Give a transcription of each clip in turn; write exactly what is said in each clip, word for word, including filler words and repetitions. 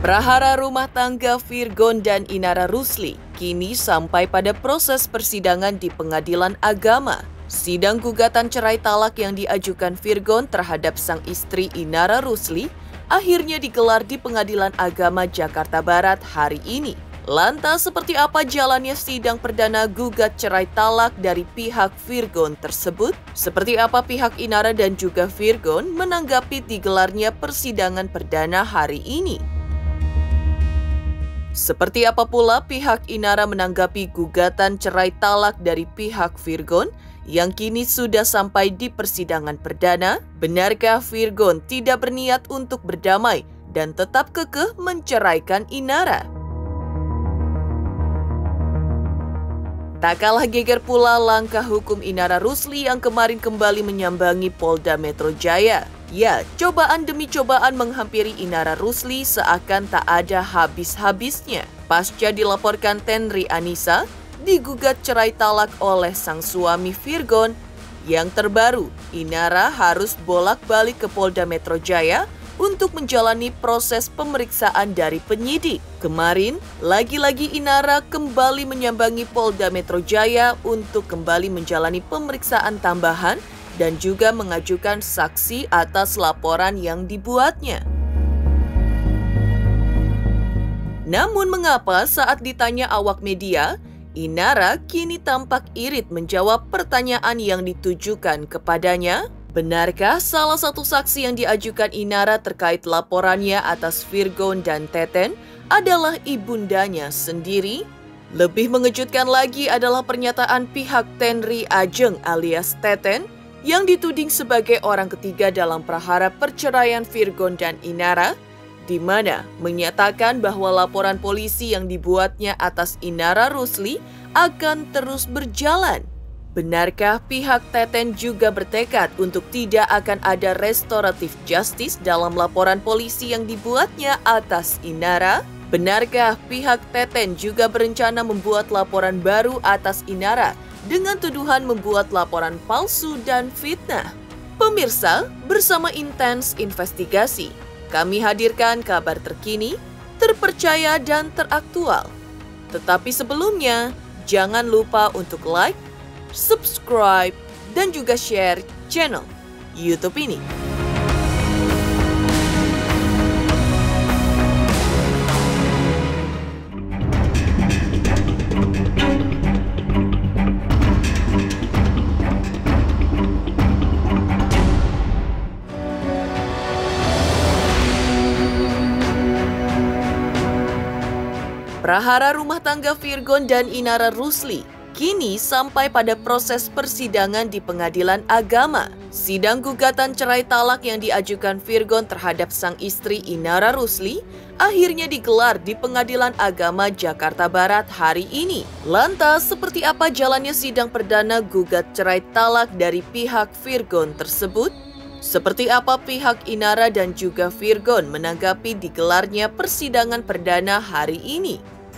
Prahara rumah tangga Virgon dan Inara Rusli kini sampai pada proses persidangan di Pengadilan Agama. Sidang gugatan cerai talak yang diajukan Virgon terhadap sang istri Inara Rusli akhirnya digelar di Pengadilan Agama Jakarta Barat hari ini. Lantas seperti apa jalannya sidang perdana gugat cerai talak dari pihak Virgon tersebut? Seperti apa pihak Inara dan juga Virgon menanggapi digelarnya persidangan perdana hari ini? Seperti apa pula pihak Inara menanggapi gugatan cerai talak dari pihak Virgon yang kini sudah sampai di persidangan perdana? Benarkah Virgon tidak berniat untuk berdamai dan tetap kekeh menceraikan Inara? Tak kalah geger pula langkah hukum Inara Rusli yang kemarin kembali menyambangi Polda Metro Jaya. Ya, cobaan demi cobaan menghampiri Inara Rusli seakan tak ada habis-habisnya. Pasca dilaporkan Tenri Anissa digugat cerai talak oleh sang suami Virgon. Yang terbaru, Inara harus bolak-balik ke Polda Metro Jaya untuk menjalani proses pemeriksaan dari penyidik. Kemarin, lagi-lagi Inara kembali menyambangi Polda Metro Jaya untuk kembali menjalani pemeriksaan tambahan dan juga mengajukan saksi atas laporan yang dibuatnya. Namun mengapa saat ditanya awak media, Inara kini tampak irit menjawab pertanyaan yang ditujukan kepadanya? Benarkah salah satu saksi yang diajukan Inara terkait laporannya atas Virgon dan Teten adalah ibundanya sendiri? Lebih mengejutkan lagi adalah pernyataan pihak Tenri Ajeng alias Teten yang dituding sebagai orang ketiga dalam prahara perceraian Virgon dan Inara, di mana menyatakan bahwa laporan polisi yang dibuatnya atas Inara Rusli akan terus berjalan. Benarkah pihak Teten juga bertekad untuk tidak akan ada restoratif justice dalam laporan polisi yang dibuatnya atas Inara? Benarkah pihak Teten juga berencana membuat laporan baru atas Inara dengan tuduhan membuat laporan palsu dan fitnah? Pemirsa, bersama Intens Investigasi, kami hadirkan kabar terkini, terpercaya dan teraktual. Tetapi sebelumnya, jangan lupa untuk like, subscribe, dan juga share channel YouTube ini. Prahara rumah tangga Virgon dan Inara Rusli kini sampai pada proses persidangan di Pengadilan Agama. Sidang gugatan cerai talak yang diajukan Virgon terhadap sang istri Inara Rusli akhirnya digelar di Pengadilan Agama Jakarta Barat hari ini. Lantas, seperti apa jalannya sidang perdana gugat cerai talak dari pihak Virgon tersebut? Seperti apa pihak Inara dan juga Virgon menanggapi digelarnya persidangan perdana hari ini?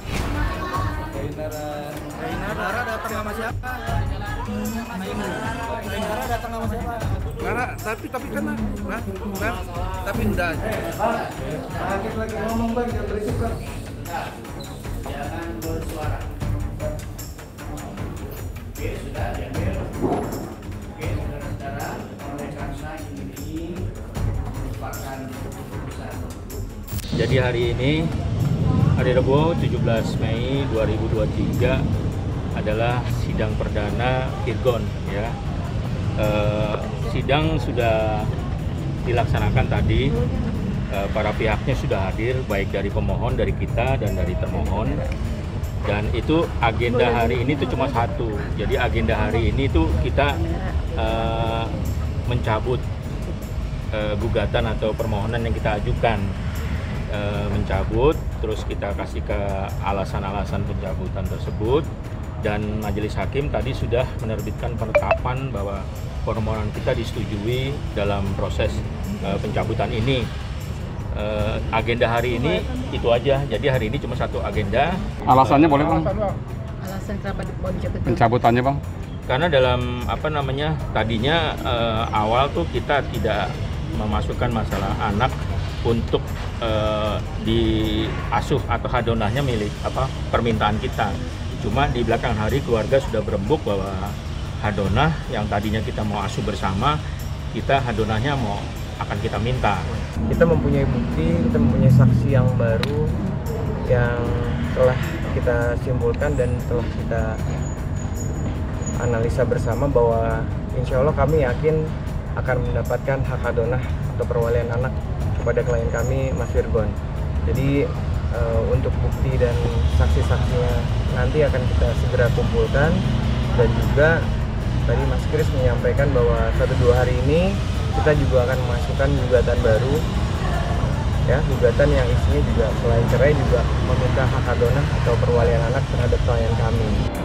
Inara, Inara datang sama siapa? Inara datang sama siapa? Inara, tapi tapi kan, nah, nah, tapi enggak. Sakit lagi ngomong bang, jangan berisik bang. Jangan bersuara. Oke, sudah diambil. Oke, saudara-saudara, oleh karena ini merupakan keputusan. Jadi hari ini, hari Rabu tujuh belas Mei dua ribu dua puluh tiga adalah sidang perdana Virgon, ya. E, sidang sudah dilaksanakan tadi, e, para pihaknya sudah hadir, baik dari pemohon, dari kita, dan dari termohon. Dan itu agenda hari ini itu cuma satu. Jadi agenda hari ini itu kita e, mencabut e, gugatan atau permohonan yang kita ajukan. E, mencabut, terus kita kasih ke alasan-alasan pencabutan tersebut, dan majelis hakim tadi sudah menerbitkan penetapan bahwa permohonan kita disetujui dalam proses e, pencabutan ini. E, agenda hari ini itu aja, jadi hari ini cuma satu agenda. Alasannya boleh bang? Alasan kenapa dicabut? Pencabutannya bang? Karena dalam apa namanya tadinya e, awal tuh kita tidak memasukkan masalah anak untuk uh, diasuh atau hadonahnya milik apa permintaan kita. Cuma di belakang hari keluarga sudah berembuk bahwa hadonah yang tadinya kita mau asuh bersama, kita hadonahnya mau akan kita minta. Kita mempunyai bukti, kita mempunyai saksi yang baru yang telah kita simpulkan dan telah kita analisa bersama bahwa insya Allah kami yakin akan mendapatkan hak hadonah atau perwalian anak kepada klien kami, Mas Virgon. Jadi uh, untuk bukti dan saksi-saksinya nanti akan kita segera kumpulkan, dan juga tadi Mas Kris menyampaikan bahwa satu dua hari ini kita juga akan memasukkan gugatan baru, ya gugatan yang isinya juga selain cerai juga meminta hak hadonah atau perwalian anak terhadap klien kami.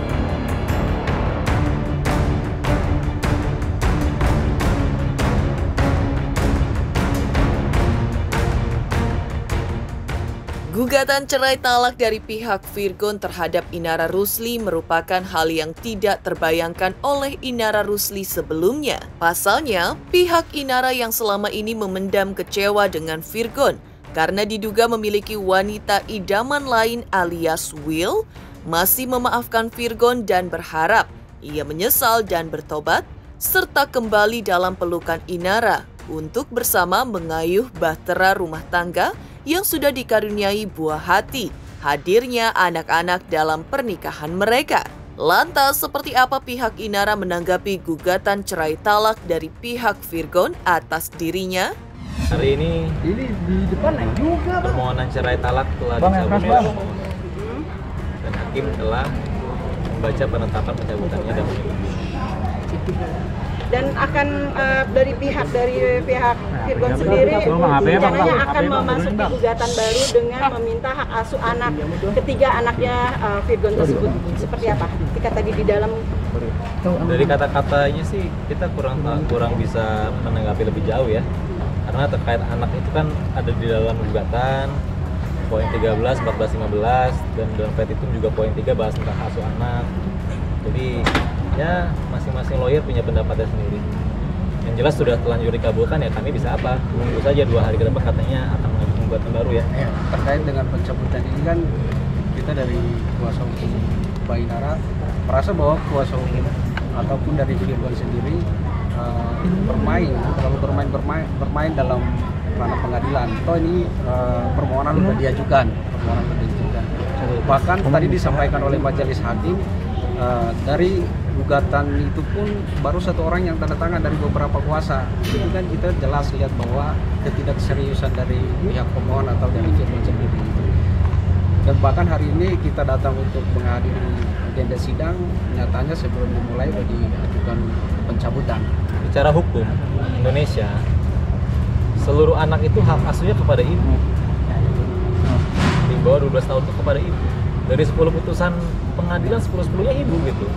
Gugatan cerai talak dari pihak Virgon terhadap Inara Rusli merupakan hal yang tidak terbayangkan oleh Inara Rusli sebelumnya. Pasalnya, pihak Inara yang selama ini memendam kecewa dengan Virgon karena diduga memiliki wanita idaman lain alias Will, masih memaafkan Virgon dan berharap ia menyesal dan bertobat, serta kembali dalam pelukan Inara untuk bersama mengayuh bahtera rumah tangga yang sudah dikaruniai buah hati, hadirnya anak-anak dalam pernikahan mereka. Lantas, seperti apa pihak Inara menanggapi gugatan cerai talak dari pihak Virgon atas dirinya? Hari ini, ini di depan juga, Bang. Permohonan cerai talak telah Bang, dicabut Bang. dan hakim telah membaca penetapan pencabutannya dan menyetujui. Dan akan uh, dari pihak dari pihak Virgon sendiri rencananya akan memasuki gugatan baru dengan meminta hak asuh anak ketiga anaknya uh, Virgon tersebut. Seperti apa? Ketika tadi di dalam Dari kata-katanya sih kita kurang kurang bisa menanggapi lebih jauh ya, karena terkait anak itu kan ada di dalam gugatan poin tiga belas, empat belas, lima belas, dan dalam petitum juga poin tiga bahas tentang asuh anak. Jadi ya masing-masing lawyer punya pendapatnya sendiri. Yang jelas sudah terlanjur dikabulkan, ya kami bisa apa? Tunggu saja dua hari ke depan katanya akan mengajukan gugatan baru ya. Ya, terkait dengan pencabutan ini kan kita dari kuasa hukum Mbak Inara merasa bahwa kuasa hukum ataupun dari Virgon sendiri uh, bermain, terlalu bermain bermain bermain dalam ranah pengadilan. Toh ini uh, permohonan sudah diajukan, permohonan sudah diajukan. Bahkan tadi disampaikan oleh majelis hakim uh, dari gugatan itu pun baru satu orang yang tanda tangan dari beberapa kuasa. Itu kan kita jelas lihat bahwa ketidakseriusan dari pihak pemohon atau dari Virgon sendiri. Dan bahkan hari ini kita datang untuk menghadiri agenda sidang, nyatanya sebelum dimulai sudah diajukan pencabutan. Bicara hukum Indonesia, seluruh anak itu hak asuhnya kepada ibu. Di bawah dua belas tahun itu kepada ibu. Dari sepuluh putusan pengadilan, sepuluh-sepuluhnya ibu gitu.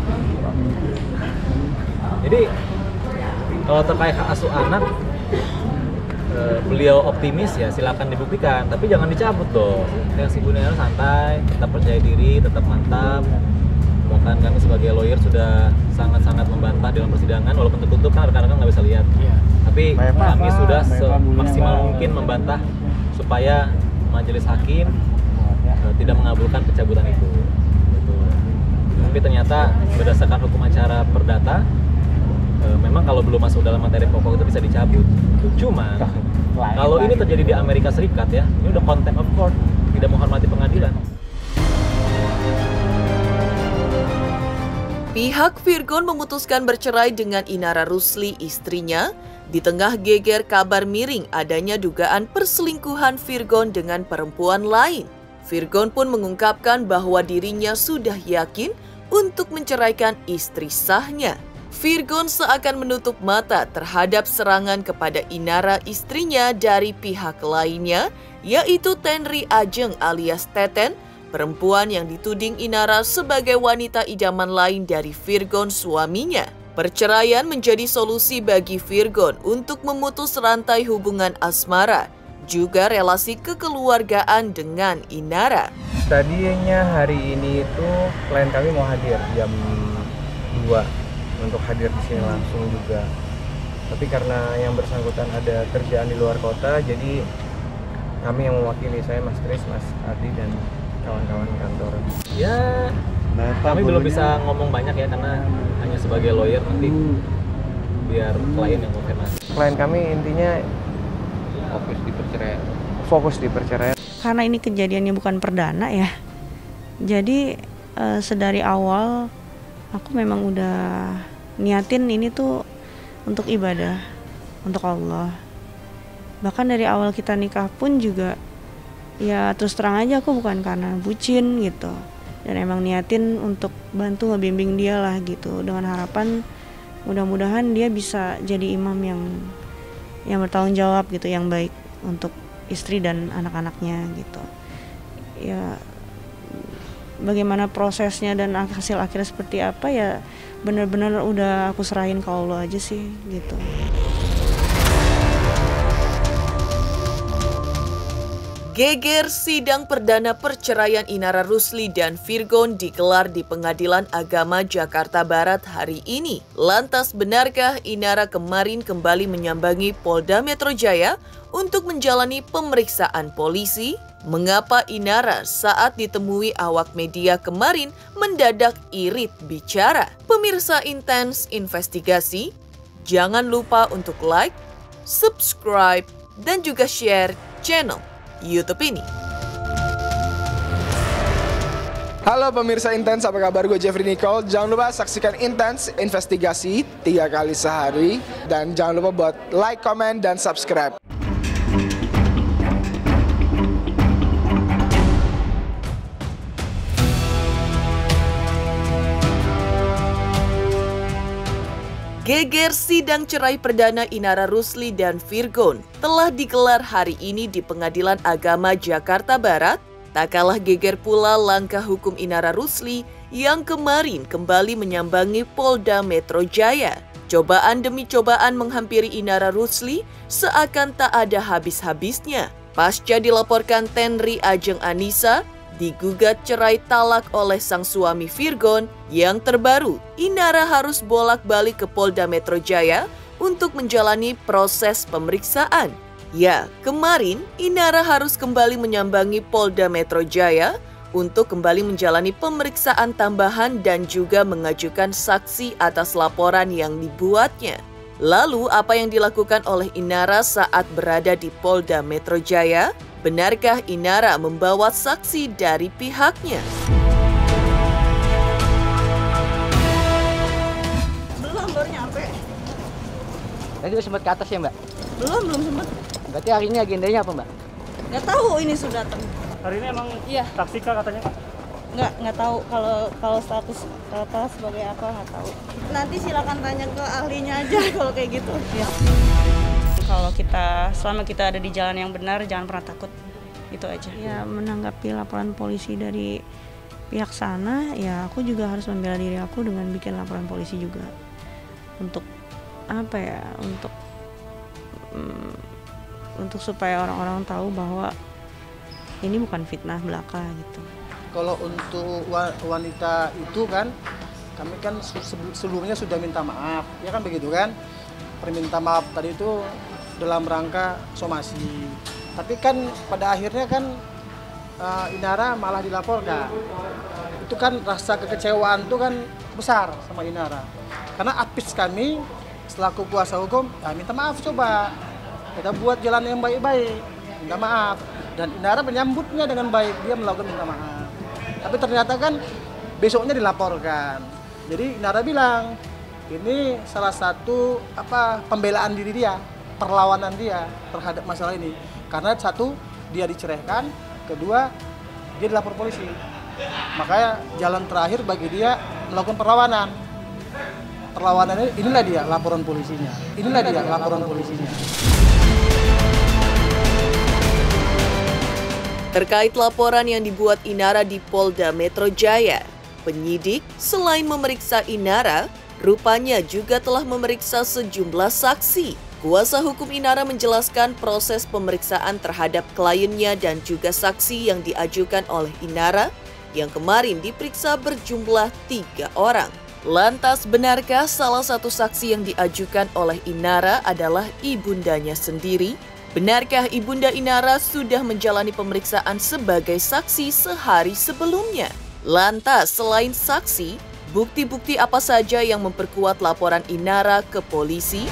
Jadi kalau terkait hak asuh anak, eh, beliau optimis ya silakan dibuktikan, tapi jangan dicabut dong. Yang si Bu Nera santai, tetap percaya diri, tetap mantap. Bahkan kami sebagai lawyer sudah sangat-sangat membantah dalam persidangan, walaupun tertutup kan rekan-rekan nggak bisa lihat. Ya. Tapi kami sudah semaksimal mungkin membantah supaya majelis hakim tidak mengabulkan pencabutan itu. Gitu. Tapi ternyata berdasarkan hukum acara perdata, e, memang kalau belum masuk dalam materi pokok itu bisa dicabut. Cuma kalau ini terjadi di Amerika Serikat ya, ini udah contempt of court, tidak menghormati pengadilan. Pihak Virgon memutuskan bercerai dengan Inara Rusli, istrinya, di tengah geger kabar miring adanya dugaan perselingkuhan Virgon dengan perempuan lain. Virgon pun mengungkapkan bahwa dirinya sudah yakin untuk menceraikan istri sahnya. Virgon seakan menutup mata terhadap serangan kepada Inara istrinya dari pihak lainnya, yaitu Tenri Ajeng alias Teten, perempuan yang dituding Inara sebagai wanita idaman lain dari Virgon suaminya. Perceraian menjadi solusi bagi Virgon untuk memutus rantai hubungan asmara, juga relasi kekeluargaan dengan Inara. Tadinya hari ini itu klien kami mau hadir jam dua untuk hadir di sini langsung juga. Tapi karena yang bersangkutan ada kerjaan di luar kota, jadi kami yang mewakili, saya Mas Kris, Mas Ardi, dan kawan-kawan kantor. Ya, kami belum bisa ngomong banyak ya karena hanya sebagai lawyer, nanti biar klien yang konfirmasi. Klien kami intinya Fokus di perceraian. fokus di perceraian. Karena ini kejadiannya bukan perdana ya, jadi eh, sedari awal aku memang udah niatin ini tuh untuk ibadah, untuk Allah. Bahkan dari awal kita nikah pun juga, ya terus terang aja aku bukan karena bucin gitu, dan emang niatin untuk bantu ngebimbing dia lah gitu, dengan harapan mudah-mudahan dia bisa jadi imam yang yang bertanggung jawab gitu, yang baik untuk istri dan anak-anaknya gitu. Ya bagaimana prosesnya dan hasil akhirnya seperti apa ya benar-benar udah aku serahin ke Allah aja sih gitu. Geger sidang perdana perceraian Inara Rusli dan Virgon digelar di Pengadilan Agama Jakarta Barat hari ini. Lantas benarkah Inara kemarin kembali menyambangi Polda Metro Jaya untuk menjalani pemeriksaan polisi? Mengapa Inara saat ditemui awak media kemarin mendadak irit bicara? Pemirsa Intens Investigasi, jangan lupa untuk like, subscribe, dan juga share channel YouTube ini. Halo pemirsa Intens, apa kabar? Gue Jeffrey Nicole. Jangan lupa saksikan Intens Investigasi tiga kali sehari. Dan jangan lupa buat like, comment, dan subscribe. Geger sidang cerai perdana Inara Rusli dan Virgon telah digelar hari ini di Pengadilan Agama Jakarta Barat. Tak kalah geger pula langkah hukum Inara Rusli yang kemarin kembali menyambangi Polda Metro Jaya. Cobaan demi cobaan menghampiri Inara Rusli seakan tak ada habis-habisnya. Pasca dilaporkan Tenri Ajeng Anissa digugat cerai talak oleh sang suami Virgon, yang terbaru Inara harus bolak-balik ke Polda Metro Jaya untuk menjalani proses pemeriksaan. Ya, kemarin Inara harus kembali menyambangi Polda Metro Jaya untuk kembali menjalani pemeriksaan tambahan dan juga mengajukan saksi atas laporan yang dibuatnya. Lalu, apa yang dilakukan oleh Inara saat berada di Polda Metro Jaya? Benarkah Inara membawa saksi dari pihaknya? Belum, baru nyampe. Tadi udah sempat ke atas ya, Mbak? Belum, belum sempat. Berarti hari ini agendanya apa, Mbak? Nggak tahu ini sudah datang. Hari ini emang iya. Saksi kah katanya? Nggak, nggak tahu kalau kalau status kata sebagai apa nggak tahu. Nanti silakan tanya ke ahlinya aja kalau kayak gitu. Ya. Kalau kita selama kita ada di jalan yang benar, jangan pernah takut, itu aja. Ya menanggapi laporan polisi dari pihak sana, ya aku juga harus membela diri aku dengan bikin laporan polisi juga. Untuk apa ya? Untuk um, untuk supaya orang-orang tahu bahwa ini bukan fitnah belaka gitu. Kalau untuk wanita itu kan, kami kan sebelumnya sudah minta maaf, ya kan begitu kan? Perminta maaf tadi itu dalam rangka somasi. Tapi kan pada akhirnya kan uh, Inara malah dilaporkan. Itu kan rasa kekecewaan itu kan besar sama Inara. Karena apis kami selaku kuasa hukum, ya minta maaf coba. Kita buat jalan yang baik-baik, minta maaf. Dan Inara menyambutnya dengan baik, dia melakukan minta maaf. Tapi ternyata kan besoknya dilaporkan. Jadi Inara bilang, ini salah satu apa pembelaan diri dia, perlawanan dia terhadap masalah ini. Karena satu, dia diceraikan, kedua, dia dilapor polisi. Makanya jalan terakhir bagi dia melakukan perlawanan. Perlawanannya inilah dia laporan polisinya. Inilah dia laporan polisinya. Terkait laporan yang dibuat Inara di Polda Metro Jaya, penyidik selain memeriksa Inara, rupanya juga telah memeriksa sejumlah saksi. Kuasa hukum Inara menjelaskan proses pemeriksaan terhadap kliennya dan juga saksi yang diajukan oleh Inara yang kemarin diperiksa berjumlah tiga orang. Lantas benarkah salah satu saksi yang diajukan oleh Inara adalah ibundanya sendiri? Benarkah Ibunda Inara sudah menjalani pemeriksaan sebagai saksi sehari sebelumnya? Lantas, selain saksi, bukti-bukti apa saja yang memperkuat laporan Inara ke polisi?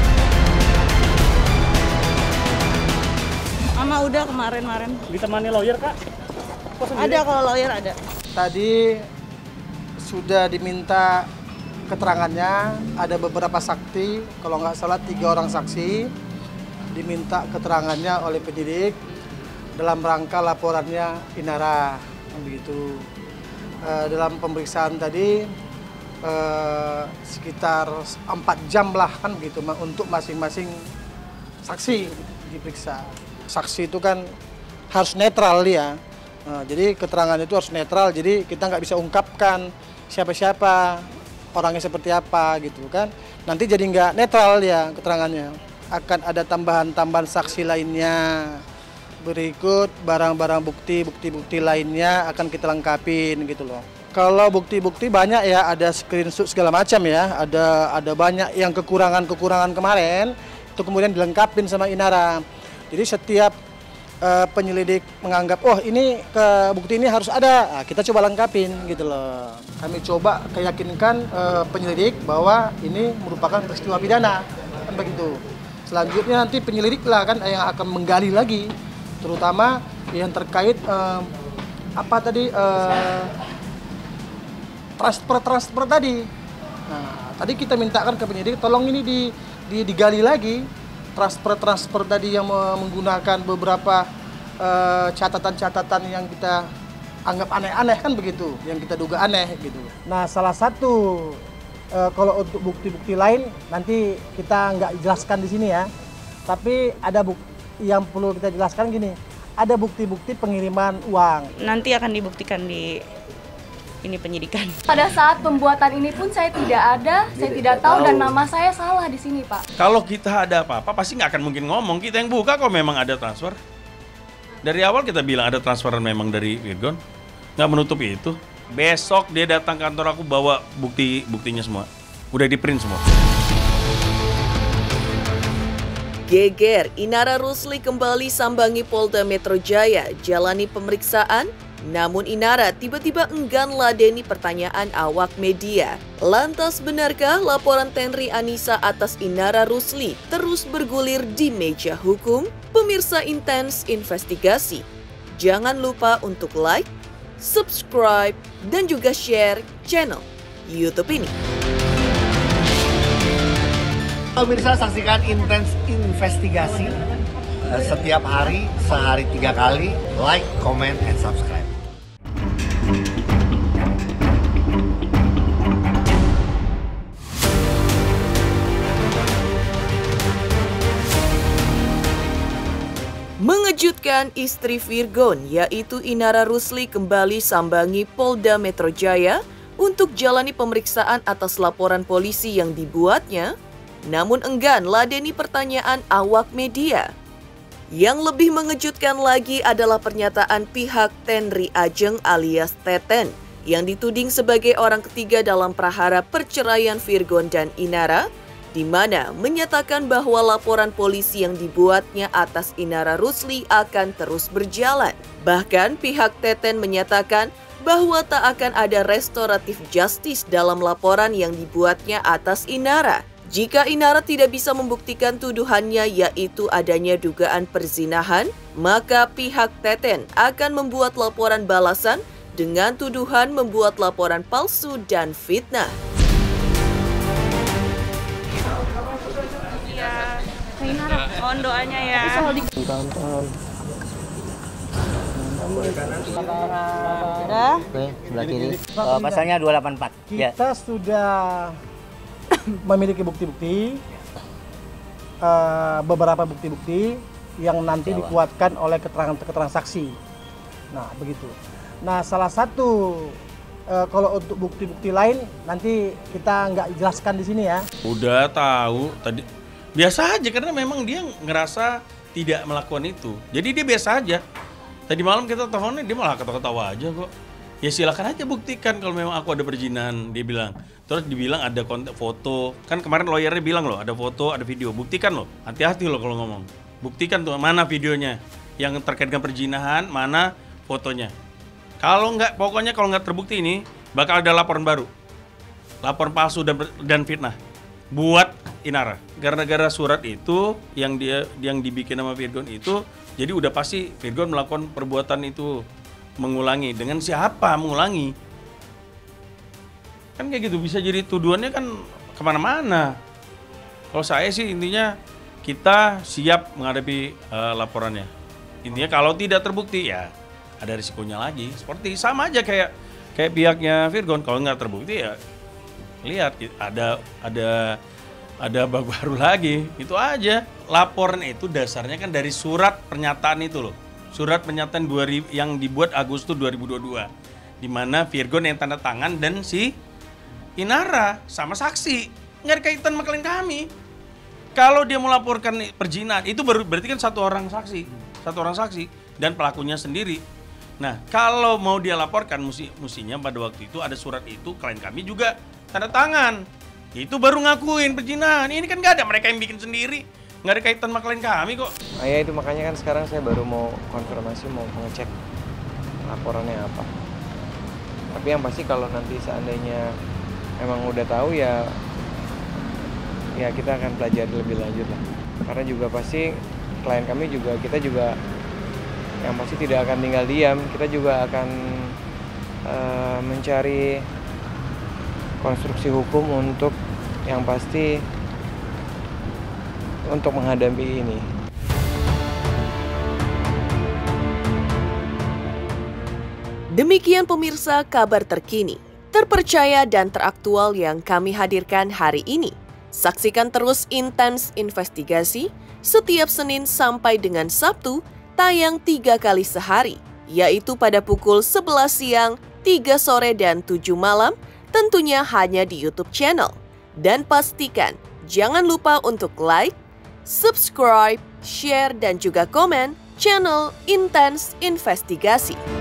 Mama udah kemarin-kemarin. Ditemani lawyer, Kak? Ada, kalau lawyer ada. Tadi sudah diminta keterangannya, ada beberapa saksi, kalau nggak salah tiga orang saksi, diminta keterangannya oleh penyidik dalam rangka laporannya Inara, begitu. E, dalam pemeriksaan tadi e, sekitar empat jam lah kan begitu untuk masing-masing saksi diperiksa. Saksi itu kan harus netral dia, e, jadi keterangan itu harus netral, jadi kita nggak bisa ungkapkan siapa-siapa, orangnya seperti apa gitu kan. Nanti jadi nggak netral ya keterangannya. Akan ada tambahan-tambahan saksi lainnya. Berikut barang-barang bukti, bukti-bukti lainnya akan kita lengkapin gitu loh. Kalau bukti-bukti banyak ya, ada screenshot segala macam ya, ada ada banyak yang kekurangan-kekurangan kemarin, itu kemudian dilengkapin sama Inara. Jadi setiap uh, penyelidik menganggap, oh ini ke bukti ini harus ada, nah, kita coba lengkapin gitu loh. Kami coba keyakinkan uh, penyelidik bahwa ini merupakan peristiwa pidana, kan begitu. Selanjutnya nanti penyelidik lah kan yang akan menggali lagi, terutama yang terkait eh, apa tadi eh, transfer transfer tadi. Nah, tadi kita mintakan ke penyidik, tolong ini di, di digali lagi transfer transfer tadi yang menggunakan beberapa catatan-catatan eh, yang kita anggap aneh-aneh kan begitu, yang kita duga aneh gitu. Nah, salah satu Uh, kalau untuk bukti-bukti lain nanti kita nggak jelaskan di sini ya. Tapi ada bukti yang perlu kita jelaskan gini. Ada bukti-bukti pengiriman uang. Nanti akan dibuktikan di ini penyidikan. Pada saat pembuatan ini pun saya tidak ada, saya tidak tahu dan nama saya salah di sini, Pak. Kalau kita ada apa-apa pasti nggak akan mungkin ngomong. Kita yang buka kok memang ada transfer. Dari awal kita bilang ada transferan memang dari Virgon. Nggak menutup itu. Besok dia datang kantor aku bawa bukti-buktinya semua. Udah di print semua. Geger, Inara Rusli kembali sambangi Polda Metro Jaya, jalani pemeriksaan. Namun Inara tiba-tiba enggan ladeni pertanyaan awak media. Lantas benarkah laporan Tenri Anissa atas Inara Rusli terus bergulir di meja hukum? Pemirsa Intens Investigasi, jangan lupa untuk like, subscribe, dan juga share channel YouTube ini. Pemirsa, saksikan Intens Investigasi setiap hari, sehari tiga kali. Like, comment, and subscribe. Mengejutkan, istri Virgon yaitu Inara Rusli kembali sambangi Polda Metro Jaya untuk jalani pemeriksaan atas laporan polisi yang dibuatnya, namun enggan ladeni pertanyaan awak media. Yang lebih mengejutkan lagi adalah pernyataan pihak Tenri Ajeng alias Teten yang dituding sebagai orang ketiga dalam prahara perceraian Virgon dan Inara, di mana menyatakan bahwa laporan polisi yang dibuatnya atas Inara Rusli akan terus berjalan. Bahkan pihak Teten menyatakan bahwa tak akan ada restoratif justice dalam laporan yang dibuatnya atas Inara. Jika Inara tidak bisa membuktikan tuduhannya yaitu adanya dugaan perzinahan, maka pihak Teten akan membuat laporan balasan dengan tuduhan membuat laporan palsu dan fitnah. Mohon doanya ya. Udah? Oke, sebelah kiri. Uh, pasalnya dua delapan empat. Kita ya. Sudah memiliki bukti-bukti, uh, beberapa bukti-bukti yang nanti Jawa. Dikuatkan oleh keterangan-keterangan saksi. Nah, begitu. Nah, salah satu uh, kalau untuk bukti-bukti lain nanti kita nggak jelaskan di sini ya. Udah tahu tadi. Biasa aja karena memang dia ngerasa tidak melakukan itu. Jadi dia biasa aja. Tadi malam kita teleponnya dia malah ketawa-ketawa aja kok. Ya silakan aja buktikan kalau memang aku ada perzinahan, dia bilang. Terus dibilang ada konten foto. Kan kemarin lawyernya bilang loh, ada foto, ada video. Buktikan loh. Hati-hati loh kalau ngomong. Buktikan tuh mana videonya yang terkait dengan perzinahan, mana fotonya. Kalau nggak, pokoknya kalau nggak terbukti ini, bakal ada laporan baru. Laporan palsu dan, dan fitnah buat Inara. Gara-gara surat itu yang dia yang dibikin sama Virgon itu, jadi udah pasti Virgon melakukan perbuatan itu, mengulangi. Dengan siapa mengulangi? Kan kayak gitu, bisa jadi tuduhannya kan kemana-mana. Kalau saya sih intinya kita siap menghadapi uh, laporannya. Intinya kalau tidak terbukti ya ada risikonya lagi. Seperti sama aja kayak kayak pihaknya Virgon, kalau nggak terbukti ya lihat ada ada ada bab baru lagi. Itu aja. Laporan itu dasarnya kan dari surat pernyataan itu loh. Surat pernyataan dua ribu, yang dibuat Agustus dua ribu dua puluh dua, di mana Virgon yang tanda tangan dan si Inara sama saksi. Nggak ada kaitan sama klien kami. Kalau dia melaporkan perzinahan itu baru berarti kan satu orang saksi, satu orang saksi dan pelakunya sendiri. Nah, kalau mau dia laporkan musti, mustinya pada waktu itu ada surat itu, klien kami juga tanda tangan. Itu baru ngakuin perzinahan. Ini kan nggak ada, mereka yang bikin sendiri. Nggak ada kaitan sama klien kami kok. Nah, ya itu makanya kan sekarang saya baru mau konfirmasi, mau mengecek laporannya apa. Tapi yang pasti kalau nanti seandainya emang udah tahu ya ya kita akan pelajari lebih lanjut lah. Karena juga pasti klien kami juga, kita juga yang pasti tidak akan tinggal diam. Kita juga akan uh, mencari konstruksi hukum untuk yang pasti untuk menghadapi ini. Demikian pemirsa kabar terkini, terpercaya dan teraktual yang kami hadirkan hari ini. Saksikan terus Intens Investigasi setiap Senin sampai dengan Sabtu, tayang tiga kali sehari, yaitu pada pukul sebelas siang, tiga sore, dan tujuh malam, tentunya hanya di YouTube channel. Dan pastikan jangan lupa untuk like, subscribe, share, dan juga komen channel Intens Investigasi.